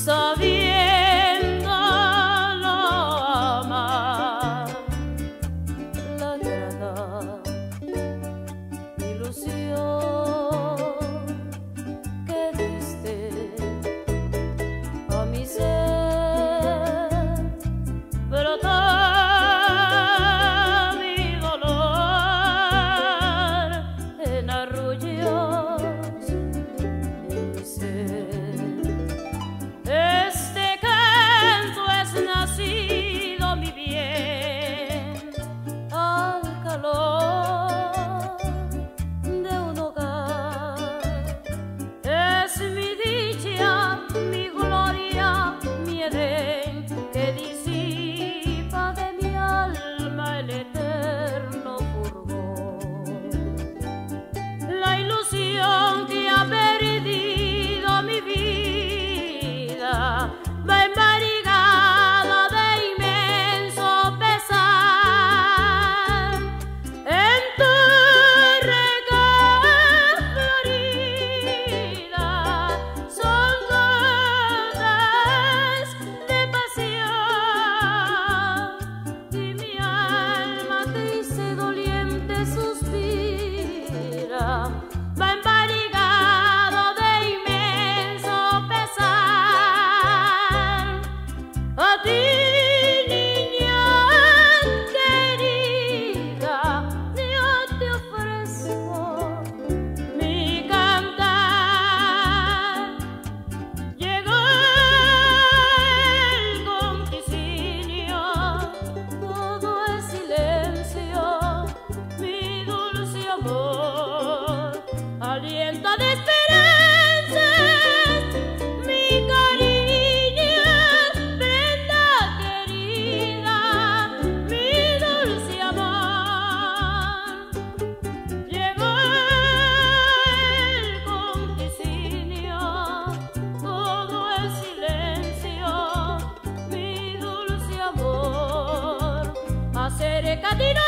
sabiendo lo amar, la grata ilusión que diste a mi ser, brotó mi dolor en arrullos de mi ser. Este canto es nacido, mi bien, al calor de un hogar. Es mi dicha, mi gloria, mi edén, que disipa de mi alma el eterno furor. La ilusión que ha perdido mi vida va embargada de inmenso pesar. En tu regazo florida son gotas de pasión, y mi alma triste doliente suspira, va embargado de inmenso pesar. A ti, niña querida, yo te ofrezco mi cantar. Llegó el conticinio, todo es silencio, mi dulce amor alienta de esperanzas, mi cariño, prenda querida, mi dulce amor. Llegó el conticinio, todo es silencio, mi dulce amor. Acércate y no